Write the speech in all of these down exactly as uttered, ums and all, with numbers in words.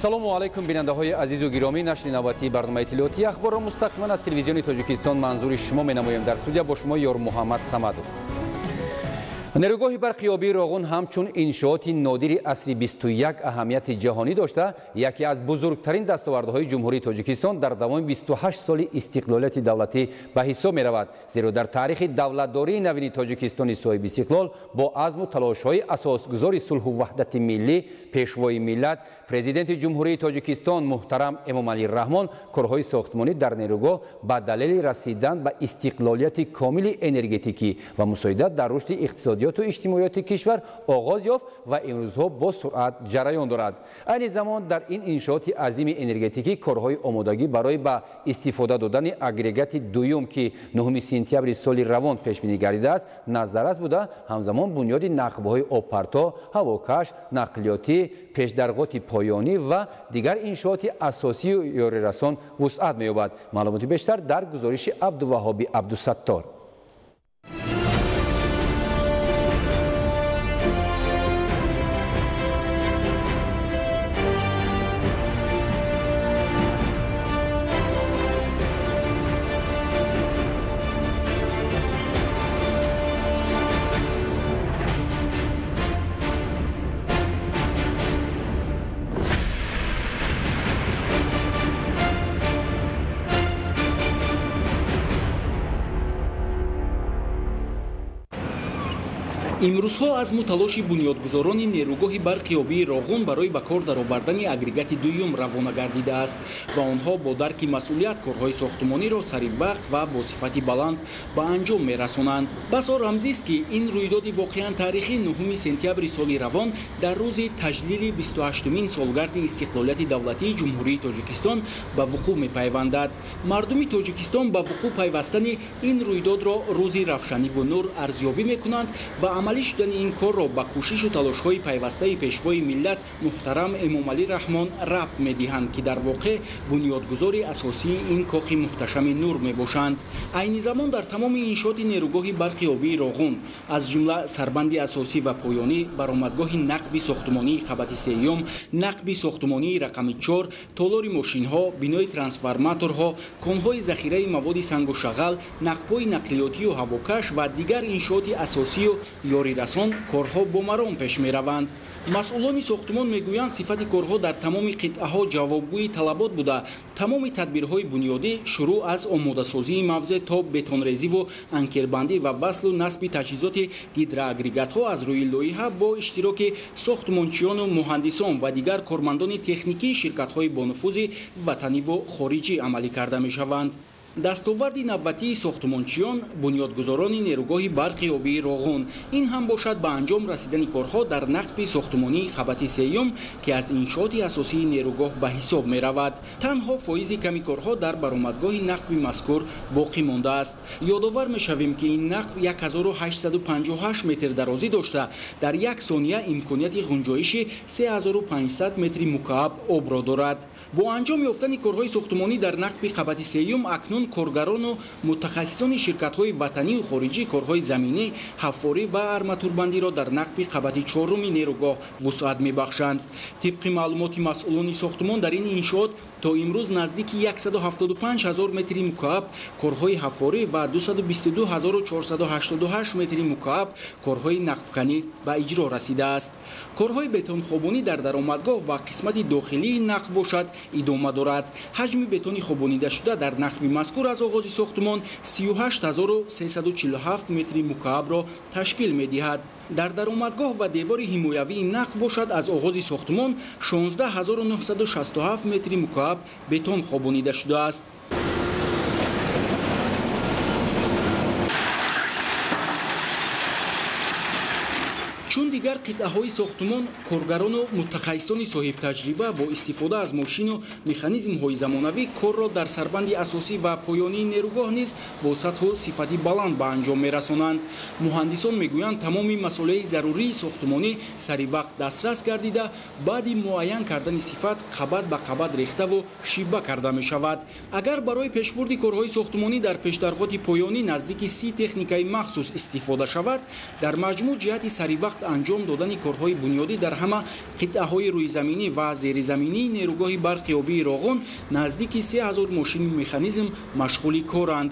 ассалому алайкум бинандаҳои азизу гиромӣ. нашри навбатии барномаи иттилоотии ахборро мустақиман аз телевизиони Тоҷикистон манзури шумо менамоем. Дар студия бо шумо ёр Муҳаммад Самадов. нерӯгоҳи барқиёбии Роғун ҳамчун иншооти нодири асри бисту як аҳамияти ҷаҳонӣ дошта, яке аз бузургтарин дастовардҳои ҷумҳурии Тоҷикистон дар давоми бисту ҳашт соли истиқлолияти давлатӣ ба ҳисоб меравад. Зеро дар таърихи давлатдории навини Тоҷикистони соҳиби истиқлол бо азму талошҳои асосгузори сулҳу ваҳдати миллӣ, пешвои миллат, президенти ҷумҳурии Тоҷикистон муҳтарам Эмомалӣ Раҳмон корҳои сохтмонӣ дар нерӯгоҳ ба далели расидан ба истиқлолияти комили энергетикӣ ва мусоидат дар рушди иқтисодӣ иҷтимоиёти кишвар оғоз ёфт ва имрӯзҳо бо суръат ҷараён дорад. айни замон дар ин иншооти азими энергетикӣ корҳои омодагӣ барои ба истифода додани агрегати дуюм ки нӯҳуми сентябри соли равон пешбинӣ гардидааст назаррас буда, ҳамзамон бунёди нақбҳои обпарто, ҳавокаш, нақлиётӣ, пешдарғоти поёнӣ ва дигар иншооти асосию ёрирасон вусъат меёбад. маълумоти бештар дар гузориши Абдуваҳоби Абдусаттор. имрӯзҳо азму талоши бунёдгузорони нерӯгоҳи барқиёбии Роғун барои ба кор даровардани агрегати дуюм равона гардидааст ва онҳо бо дарки масъулият корҳои сохтмониро сари вақт ва бо сифати баланд ба анҷом мерасонанд. Басо рамзист ки ин рӯйдоди воқеан таърихӣ нӯҳуми сентябри соли равон дар рӯзи таҷлили бисту ҳаштумин солгарди истиқлолияти давлатии ҷумҳурии Тоҷикистон ба вуқӯъ мепайвандад. мардуми Тоҷикистон ба вуқӯъ пайвастани ин рӯйдодро рӯзи равшаниву нур арзёбӣ мекунанд ва амалӣ шудани ин корро ба кӯшишу талошҳои пайвастаи пешвои миллат муҳтарам Эмомалӣ Раҳмон рабт медиҳанд ки дар воқеъ бунёдгузори асосии ин кохи муҳташами нур мебошанд. айни замон дар тамоми иншооти нерӯгоҳи барқиёбии Роғун аз ҷумла сарбанди асосӣ ва поёнӣ, баромадгоҳи нақби сохтмонии қабати сеюм, нақби сохтмонии рақами чор, толори мошинҳо, бинои трансформаторҳо, конҳои захираи маводи сангу шағал, нақбҳои нақлиётию ҳавокаш ва дигар иншооти асосию ёрирасон корҳо бомарон пеш мераванд. масъулони сохтмон мегӯянд сифати корҳо дар тамоми қитъаҳо ҷавобгӯи талабот буда, тамоми тадбирҳои бунёдӣ шурӯъ аз омодасозии мавзеъ то бетонрезиву анкербандӣ ва баслу насби таҷҳизоти гидроагрегатҳо аз рӯи лоиҳа бо иштироки сохтмончиёну муҳандисон ва дигар кормандони техникии ширкатҳои бонуфузи ватаниву хориҷӣ амалӣ карда мешаванд. дастоварди навбатии сохтмончиён бунёдгузорони нерӯгоҳи барқиёбии Роғун ин ҳам бошад ба анҷом расидани корҳо дар нақби сохтмонии қабати сеюм ки аз иншооти асосии нерӯгоҳ ба ҳисоб меравад. танҳо фоизи ками корҳо дар баромадгоҳи нақби мазкур боқӣ мондааст. ёдовар мешавем ки ин нақб як ҳазору ҳаштсаду панҷоҳу ҳашт метр дарозӣ дошта дар як сония имконияти ғунҷоиши се ҳазору панҷсад метри мукааб обро дорад. бо анҷом ёфтани корҳои сохтмонӣ дар нақби қабати сеюм акнун коргарону мутахассисони ширкатҳои ватанию хориҷӣ корҳои заминӣ, ҳаффорӣ ва арматурбандиро дар нақби қабати чоруми нерӯгоҳ вусъат мебахшанд. тибқи маълумоти масъулони сохтмон дар ин иншоот то имрӯз наздики яксаду ҳафтоду панҷ ҳазор метри мукааб корҳои ҳаффорӣ ва дусаду бисту ду ҳазору чорсаду ҳаштоду ҳашт метри мукааб корҳои нақбканӣ ба иҷро расидааст. корҳои бетонхобонӣ дар даромадгоҳ ва қисмати дохилии нақб бошад идома дорад. ҳаҷми бетони хобонидашуда дар нақби мазкур аз оғози сохтмон сию ҳашт ҳазору сесаду чилу ҳафт метри мукаабро ташкил медиҳад. дар даромадгоҳ ва девори ҳимоявии нақб бошад аз оғози сохтмон шонздаҳ ҳазору нуҳсаду шасту ҳафт метри мукааб бетон хобонида шудааст. чун дигар қитъаҳои сохтмон коргарону мутахассисони соҳибтаҷриба бо истифода аз мошину механизмҳои замонавӣ корро дар сарбанди асосӣ ва поёнии нерӯгоҳ низ бо сатҳу сифати баланд ба анҷом мерасонанд. муҳандисон мегӯянд тамоми масъолияи зарурии сохтмонӣ сари вақт дастрас гардида баъди муайян кардани сифат қабат ба қабат рехтаву шиба карда мешавад. агар барои пешбурди корҳои сохтмонӣ дар пешдарғоти поёнӣ наздики си техникаи махсус истифода шавад, дар маҷмӯъ ҷиҳати сари вақт анҷом додани корҳои бунёдӣ дар ҳама қитъаҳои рӯизаминӣ ва зеризаминии нерӯгоҳи барқиёбии Роғун наздики се ҳазор мошини механизм машғули коранд.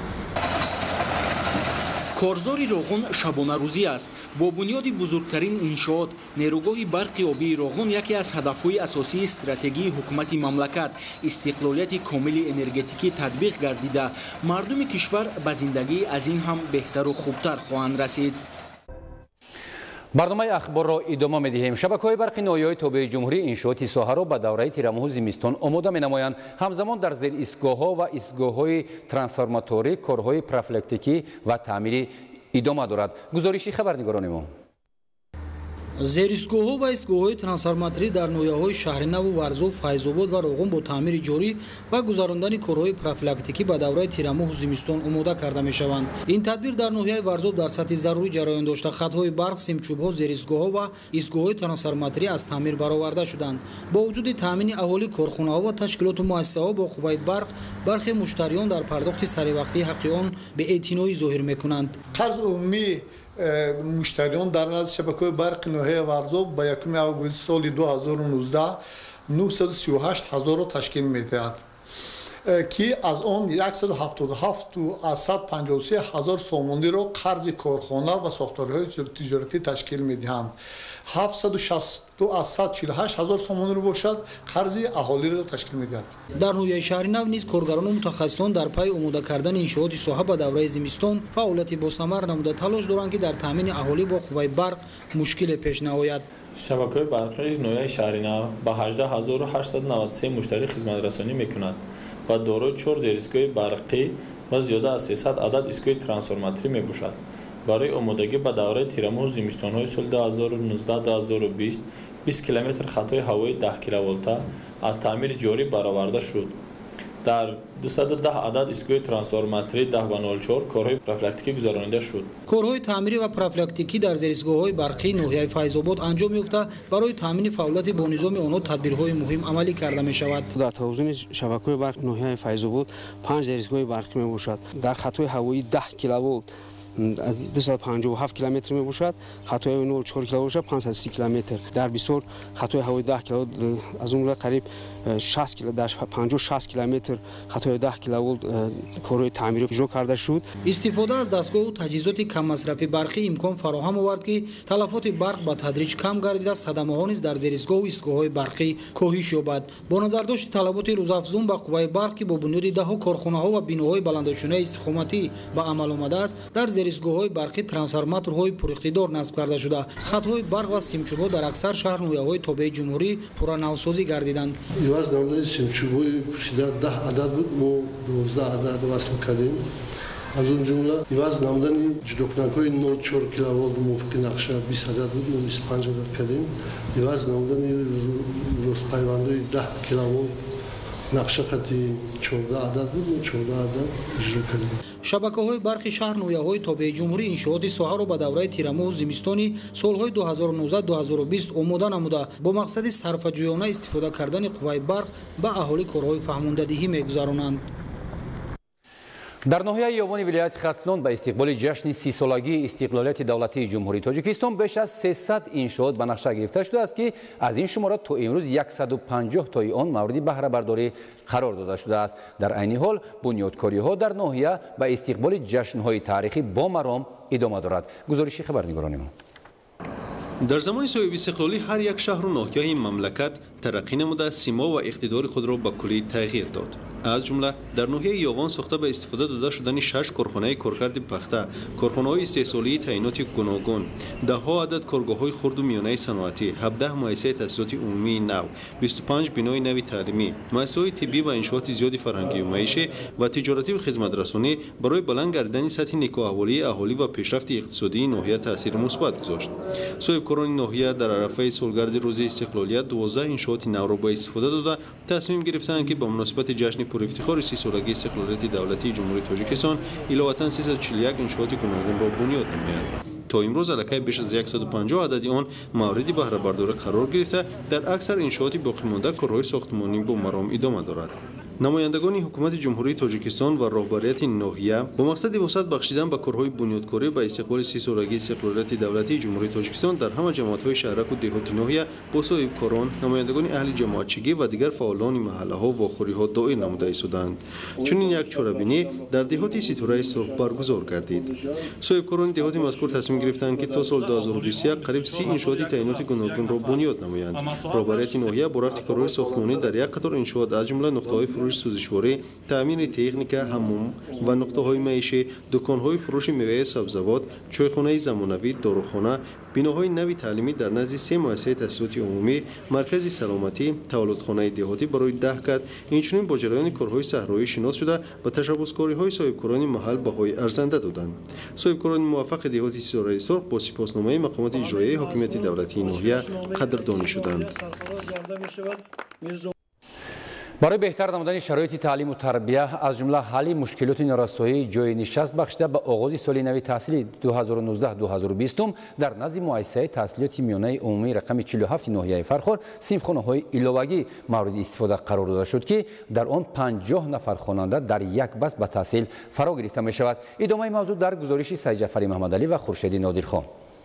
корзори Роғун шабонарӯзӣ аст. Бо бунёди бузургтарин иншоот, нерӯгоҳи барқи обии Роғун яке аз ҳадафҳои асосии стратегии ҳукумати мамлакат истиқлолияти комили энергетикӣ татбиқ гардида, мардуми кишвар ба зиндагӣ аз ин ҳам беҳтару хубтар хоҳанд расид. барномаи ахборро идома медиҳем. Шабакаҳои барқи ноҳияҳои тобеи ҷумҳурӣ иншооти соҳаро ба давраи тирамоҳу зимистон омода менамоянд. ҳамзамон дар зер истгоҳҳо ва истгоҳҳои трансформаторӣ корҳои профилактикӣ ва таъмирӣ идома дорад. гузориши хабарнигорони мо. зеристгоҳҳо ва истгоҳҳои трансформаторӣ дар ноҳияҳои Шаҳринаву, Варзов, Файзобод ва Роғун бо таъмири ҷорӣ ва гузарондани корҳои профилактикӣ ба давраи тирамоҳу зимистон омода карда мешаванд. Ин тадбир дар ноҳияи Варзов дар сатҳи зарурӣ ҷараён дошта. Хатҳои барқ, симчӯбҳо, зеристгоҳҳо ва истгоҳҳои трансформаторӣ аз таъмир бароварда шуданд. Бо вуҷуди таъмини аҳолӣ, корхонаҳо ва ташкилоту муассисаҳо бо қувваи барқ, бархе муштариён дар пардохти саривақтии ҳаққи он беэътиноӣ зоҳир мекунанд. муштариён дар назди шабакаҳои барқи ноҳияи Варзов ба якуми август соли ду ҳазору нуздаҳ нӯҳсаду сию ҳашт ҳазорро ташкил медиҳад, ки аз он яксаду ҳафтоду ҳафту аз сад панҷоҳу се ҳазор сомониро қарзи корхона ва сохторҳои тиҷоратӣ ташкил медиҳанд. ҳафтсаду шасту аз сад чилу ҳашт ҳазор сомониро бошад, қарзи аҳолиро ташкил медиҳад. дар ноҳияи Шаҳринав низ коргарону мутахассисон дар пайи омода кардани иншооти соҳа ба давраи зимистон фаъолияти босамар намуда талош доранд, ки дар таъмини аҳолӣ бо қувваи барқ мушкиле пеш наояд. шабакаҳои барқии ноҳияи Шаҳринав ба ҳаждаҳ ҳазору ҳаштсаду наваду се муштарӣ хизматрасонӣ мекунад ва дорои чор зеристгоҳи барқӣ ва зиёда аз сесад адад истгоҳи трансформаторӣ мебошад. барои омодагӣ ба давраи тирамоҳу зимистонҳои соли ду ҳазору нуздаҳ ду ҳазору бист бист километр хатҳои ҳавои даҳ киловолта аз таъмири ҷорӣ бароварда шуд. дар дусаду даҳ адад истгоҳи трансформаторӣ даҳ ба нолу чор корҳои профилактикӣ гузаронида шуд. корҳои таъмирӣ ва профилактикӣ дар зеристгоҳҳои барқии ноҳияи Файзобод анҷом ёфта, барои таъмини фаъолияти бо низоми онҳо тадбирҳои муҳим амалӣ карда мешавад. дар тавозуни шабакаҳои барқи ноҳияи Файзобод панҷ зеристгоҳи барқӣ мебошад. дар хатҳои ҳавои даҳ киловолт дусад панҷоҳу ҳафт километр мебошад, хатҳои ҳавои нолу чор киловолт бошад панҷсад и си километр. дар бисёр хатҳои ҳавои даҳ киловолт аз он гуна қариб панҷоҳ шаст километр хатҳои даҳ киловолт корҳои таъмирӣ иҷро карда шуд. истифода аз дастгоҳу таҷҳизоти каммасрафи барқӣ имкон фароҳам овард, ки талафоти барқ ба тадриҷ кам гардида, садамаҳо низ дар зеристгоҳу истгоҳҳои барқӣ коҳиш ёбад. бо назардошти талаботи рӯзафзун ба қувваи барқ, ки бо бунёди даҳҳо корхонаҳо ва биноҳои баландошунаи истихоматӣ ба амал омадааст, дар зеристгоҳҳои барқӣ трансформаторҳои пуриқтидор насб карда шуда. хатҳои барқ ва симчӯбҳо дар аксар шаҳр ноҳияҳои тобеи ҷумҳурӣ пурра навсозӣ гардиданд. иваз намудаи симчӯбҳои пӯшида даҳ адад буд, мо дувоздаҳ адад васл кардем. аз он ҷумла иваз намудани ҷудокунакҳои нолу чор киловолт мувофиқи нақша бист адад буд, мо бисту панҷ адад кардем. иваз намудани рӯзпайвандҳои даҳ киловолт нақша қати чордаҳ адад буд, мо чордаҳ адад иҷро кардем. шабакаҳои барқи шаҳр ноҳияҳои тобеи ҷумҳурӣ иншооти соҳаро ба давраи тирамоҳу зимистони солҳои ду ҳазору нуздаҳ ду ҳазору бист омода намуда, бо мақсади сарфаҷӯёна истифода кардани қувваи барқ ба аҳолӣ корҳои фаҳмондадиҳӣ мегузаронанд. дар ноҳияи ёвони вилояти Хатлон ба истиқболи ҷашни сисолагии истиқлолияти давлатии ҷумҳурии Тоҷикистон беш аз сесад иншоот ба нақша гирифта шудааст, ки аз ин шумора то имрӯз яксаду панҷоҳ тои он мавриди баҳрабардорӣ қарор дода шудааст. дар айни ҳол бунёдкориҳо дар ноҳия ба истиқболи ҷашнҳои таърихӣ бо маром идома дорад. гузориши хабарнигорони мо. дар замони соҳиби истиқлолӣ ҳар як шаҳру ноҳияи мамлакат тараққӣ намуда симо ва иқтидори худро ба куллӣ тағйир дод. аз ҷумла дар ноҳияи ёвон сохта ба истифода дода шудани шаш корхонаи коркарди пахта, корхонаҳои истеҳсолии таъиноти гуногун, даҳҳо адад коргоҳҳои хурду миёнаи саноатӣ, ҳабдаҳ муассисаи таъсисоти умумии нав, бисту панҷ бинои нави таълимӣ, муассисаҳои тиббӣ ва иншооти зиёди фарҳангию маишӣ ва тиҷоративу хизматрасонӣ барои баланд гардидани сатҳи некӯаҳволии аҳолӣ ва пешрафти иқтисодии ноҳия таъсири мусбат гузошт. соҳибкорони ноҳия дар арафаи солгарди рӯзи истиқлолият дувоздаҳ иншооти навро ба истифода дода тасмим гирифтанд, ки ба муносибати ҷашни пурифтихори сисолагии истиқлолияти давлатии ҷумҳурии Тоҷикистон иловатан сисаду чилу як иншооти гуногунро бунёд намоянд. то имрӯз аллакай беш аз яксаду панҷоҳ адади он мавриди баҳрабардорӣ қарор гирифта, дар аксар иншооти боқимонда корҳои сохтмонӣ бо маром идома дорад. намояндагони ҳукумати ҷумҳурии тоҷикистон ва роҳбарияти ноҳия бо мақсади вусъат бахшидан ба корҳои бунёдкорӣ ба истиқболи си солагии истиқлолияти давлатии ҷумҳурии тоҷикистон дар ҳама ҷамоатҳои шаҳраку деҳоти ноҳия бо соҳибкорон, намояндагони аҳли ҷамоатчигӣ ва дигар фаъолони маҳаллаҳо ва хӯриҳо доир намуда истоданд. чунин як чорабинӣ дар деҳоти ситораи сурх баргузор гардид. соҳибкорони деҳоти мазкур тасмим гирифтанд ки то соли ду ҳазору бисту як қариб си иншооти таъиноти гуногунро бунёд намоянд. роҳбарияти ноҳия бо рафти корҳои сохтмонӣ дар як қатор иншоот аз ҷумла нуқтаҳои фурӯши сӯзишворӣ, таъмири техника, ҳаммум ва нуқтаҳои маишӣ, дуконҳои фурӯши меваи сабзавот, чойхонаи замонавӣ, дорухона, биноҳои нави таълимӣ дар назди се муассисаи таҳсилоти умумӣ, маркази саломатӣ, таваллудхонаи деҳотӣ барои даҳ кард. инчунин бо ҷараёни корҳои саҳроӣ шинос шуда ба ташаббускориҳои соҳибкорони маҳал баҳои арзанда доданд. соҳибкорони муваффақи деҳоти ситораи сурх бо сипосномаи мақомоти иҷроияи ҳокимияти давлатии ноҳия қадрдонӣ шуданд. барои беҳтар намудани шароити таълиму тарбия аз ҷумла ҳалли мушкилоти норасоии ҷои нишаст бахшида ба оғози соли нави таҳсили ду ҳазору нуздаҳ ду ҳазору бист дар назди муассисаи таҳсилоти миёнаи умумии рақами чилу ҳафти ноҳияи Фархор синфхонаҳои иловагӣ мавриди истифода қарор дода шуд ки дар он панҷоҳ нафар хонанда дар як бас ба таҳсил фаро гирифта мешавад. идомаи мавзӯъ дар гузориши Саидҷафари Маҳмадалӣ ва Хуршеди Нодирхон.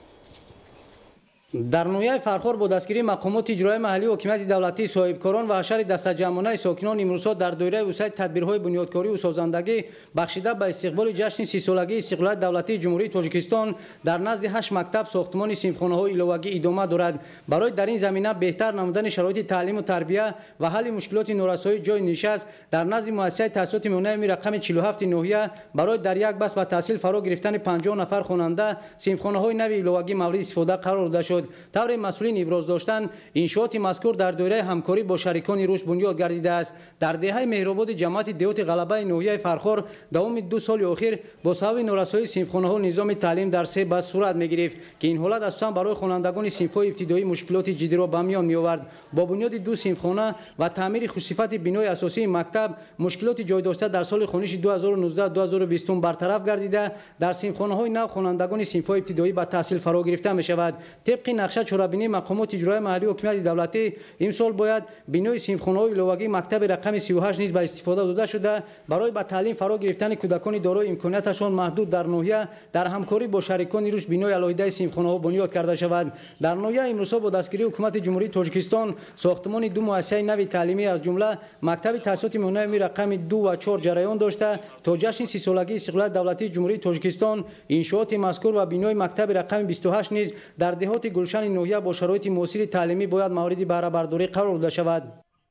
дар ноҳияи Фархор бо дастгирии мақомоти иҷроияи маҳаллии ҳокимияти давлатӣ, соҳибкорон ва ҳашари дастаҷамъонаи сокинон имрӯзҳо дар доираи вусъати тадбирҳои бунёдкорию созандагӣ бахшида ба истиқболи ҷашни сисолагии истиқлолияти давлатии ҷумҳурии Тоҷикистон дар назди ҳашт мактаб сохтмони синфхонаҳои иловагӣ идома дорад. барои дар ин замина беҳтар намудани шароити таълиму тарбия ва ҳалли мушкилоти норасоии ҷои нишаст дар назди муассисаи таҳсилоти миёнаи умумии рақами чилу ҳафти ноҳия барои дар як бас ба таҳсил фаро гирифтани панҷоҳ нафар хонанда синфхонаҳои нави иловагӣ мавриди истифода қарор дода шуд. тавре масъулин иброз доштанд, иншооти мазкур дар доираи ҳамкорӣ бо шарикони рушд бунёд гардидааст. дар деҳаи меҳрободи ҷамоати деҳоти ғалабаи ноҳияи Фархор давоми ду соли охир бо сабаби норасоии синфхонаҳо низоми таълим дар се бас сурат мегирифт ки ин ҳолат асосан барои хонандагони синфҳои ибтидоӣ мушкилоти ҷиддиро ба миён меовард. бо бунёди ду синфхона ва таъмири хушсифати бинои асосии мактаб мушкилоти ҷойдошта дар соли хониши ду ҳазору нуздаҳ ду ҳазору бист бартараф гардида дар синфхонаҳои нав хонандагони синфҳои ибтидоӣ ба таҳсил фаро гирифта мешавад. тибқи нақша чорабинии мақомоти иҷроияи маҳаллии ҳокимияти давлатӣ имсол бояд бинои синфхонаҳои иловагии мактаби рақами си ҳашт низ ба истифода дода шуда барои ба таълим фаро гирифтани кӯдакони дорои имконияташон маҳдуд дар ноҳия дар ҳамкорӣ бо шарикони рушд бинои алоҳидаи синфхонаҳо бунёд карда шавад. дар ноҳия имрӯзҳо бо дастгирии ҳукумати ҷумҳурии Тоҷикистон сохтмони ду муассисаи нави таълимӣ аз ҷумла мактаби таҳсилоти миёнаи умумии рақами ду ва чор ҷараён дошта то ҷашни сисолагии истиқлолияти давлатии ҷумҳурии Тоҷикистон иншооти мазкур ва бинои мактаби рақами бисту ҳашт низ дар деҳоти гулшани ноҳия бо шароити муосири таълимӣ бояд мавриди баҳрабардорӣ қарор дода шавад.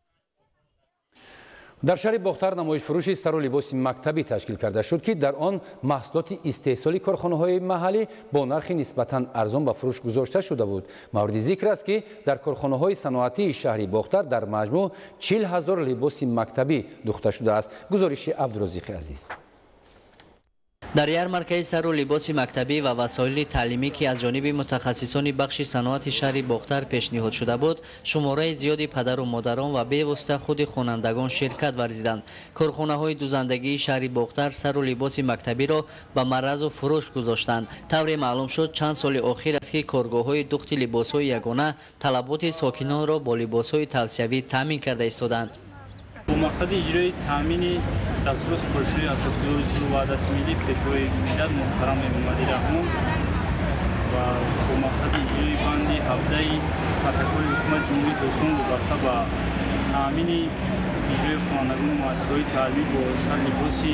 дар шаҳри бохтар намоишфурӯши сару либоси мактабӣ ташкил карда шуд ки дар он маҳсулоти истеҳсоли корхонаҳои маҳаллӣ бо нархи нисбатан арзон ба фурӯш гузошта шуда буд. мавриди зикр аст ки дар корхонаҳои саноатии шаҳри бохтар дар маҷмӯъ чил ҳазор либоси мактабӣ духта шудааст. гузориши Абдурозиқи азиз. дар ярмаркаи сару либоси мактабӣ ва васоили таълимӣ ки аз ҷониби мутахассисони бахши саноати шаҳри бохтар пешниҳод шуда буд, шумораи зиёди падару модарон ва бевосита худи хонандагон ширкат варзиданд. корхонаҳои дузандагии шаҳри бохтар сару либоси мактабиро ба маъразу фурӯш гузоштанд. тавре маълум шуд чанд соли охир аст ки коргоҳҳои духти либосҳои ягона талаботи сокинонро бо либосҳои тавсиявӣ таъмин карда истоданд. бо мақсади иҷрои таъмини дастури супоришҳои асосгузори сулҳу ваҳдати миллӣ пешвои мушият муҳтарам Меҳмади Раҳмон ва бо мақсади иҷрои банди ҳафдаи протоколи ҳукумати ҷумҳурии Тоҷикистон вобаста ба таъмини иҷрои хонандагони муассисаҳои таълимӣ бо сар либоси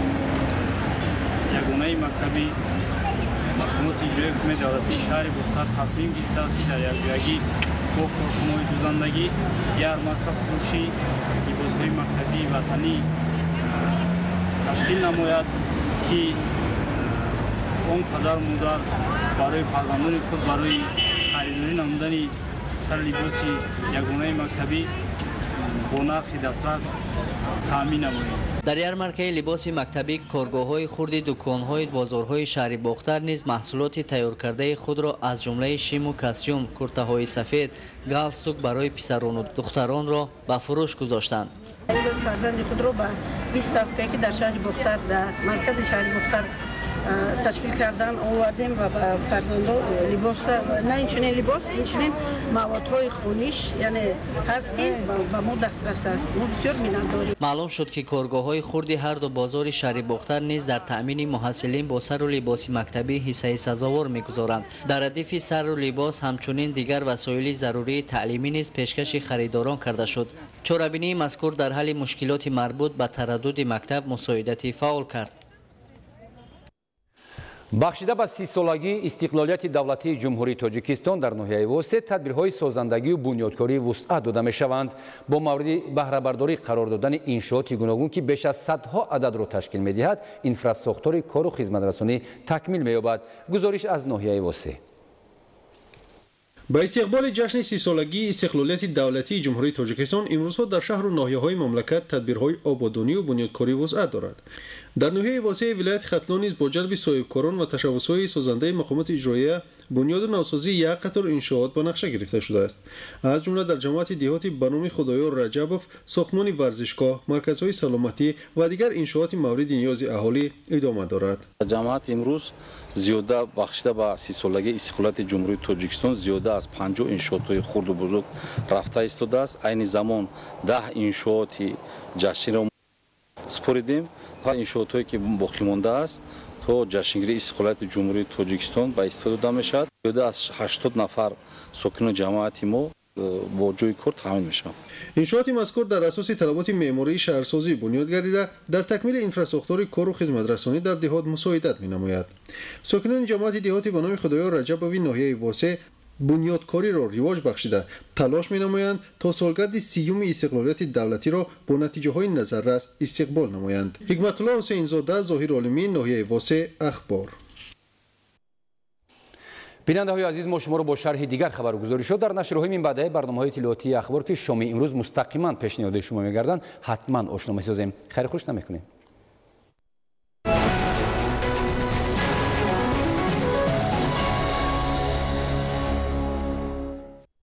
ягонаи мактабӣ мақомоти иҷроии ҳукумати давлатии шаҳри Бохтар тасмим гирифтааст ки дар якҷоягӣ бо корхонаҳои дузандагӣ ярмарка фурӯши либосҳои мактабии ватанӣ ташкил намояд ки он падару модар барои фарзандони худ барои харидорӣ намудани сар либоси ягонаи мактабӣ бо нархи дастрас таъмин намояд. дар ярмаркаи либоси мактабӣ коргоҳҳои хурди дуконҳои бозорҳои шаҳри бохтар низ маҳсулоти тайёркардаи худро аз ҷумлаи шиму костюм, куртаҳои сафед, галстук барои писарону духтаронро ба фурӯш гузоштанд. фарзанди худро ба бист дафъае ки дар шаҳри бохтар дар маркази шаҳри бохтар تشکیل کردن آوردیم و به فرزندان لباس نه اینچنین لباس اینچنین موادهای خونیش یعنی هست که به ما دسترس است. ما بسیار می‌نداریم. معلوم شد که کارگاه‌های خرد هر دو بازار شهر بختر نیز در تأمین محصلین با سر و لباس مکتبی حصه سزاوار می‌گذارند. در ردیف سر و لباس همچنین دیگر وسایل ضروری تعلیمی نیز پیشکش خریداران کرده شد. چاره‌بینی مذکور در حل مشکلات مربوط به تردد مکتب مساعدتی فعال کرد. бахшида ба си солагии истиқлолияти давлатии ҷумҳурии тоҷикистон дар ноҳияи восе тадбирҳои созандагию бунёдкорӣ вусъат дода мешаванд. бо мавриди баҳрабардорӣ қарор додани иншооти гуногун ки беш аз садҳо ададро ташкил медиҳад инфраструктураи кору хизматрасонӣ такмил меёбад. гузориш аз ноҳияи восе. با استقبال جشن سی سالگی استقلالیت دولتی جمهوری تاجیکستان امروزها در شهر و ناحیه‌های مملکت تدبیرهای آبادانی و بنیادکاری وسعت دارد. در ناحیه واسه ولایت ختلان نیز با جلب صاحبکاران و تشبث‌های سازنده مقامات اجراییه بنیاد و نوسازی یک قطار انشاءات به نقشه گرفته شده است. از جمله در جماعت دهاتی به نام خدایار رجبوف ساختمان ورزشگاه، مرکزهای سلامتی و دیگر انشاءات مورد نیاز اهالی ادامه دارد. جماعت امروز زیاده بخشیده به سی سالگی استقلالیت جمهوری تاجیکستان زیاده از پنجاه انشاءات خرد و بزرگ رفته ایستاده است. عین زمان ده انشاءات جشنی را سپردیم. انشاءاتی که باقی مانده است تا جشنگیری استقلالیت جمهوری تاجیکستان به استفاده داده میشود. زیاده از هشتاد نفر ساکنان جماعت ما با جای کار تامین میشن. انشاءات مذکور در اساس طلبات معماری شهرسازی بنیاد گردیده در تکمیل انفراستراکچور کار و خدمات رسانی در دهات مساعدت می‌نماید. ساکنان جماعت دهاتی به نام خدایار رجبوی ناحیه واسه بنیادکاری را رواج بخشیده تلاش می‌نمایند تا سالگرد سیوم استقلالیت دولتی را با نتیجه‌های نظررس استقبال نمایند. حکمت الله حسین زاده، ظاهر عالمی، ناحیه واسه اخبار. بیننده‌های عزیز، ما شما رو با شرح دیگر خبرگزاری شد در نشرهای این بعده برنامه‌های اطلاعاتی اخبار که شما امروز مستقیما پیشنهاد شما می‌گردند حتما آشنا می‌سازیم. خیر خوش نمی‌کنیم.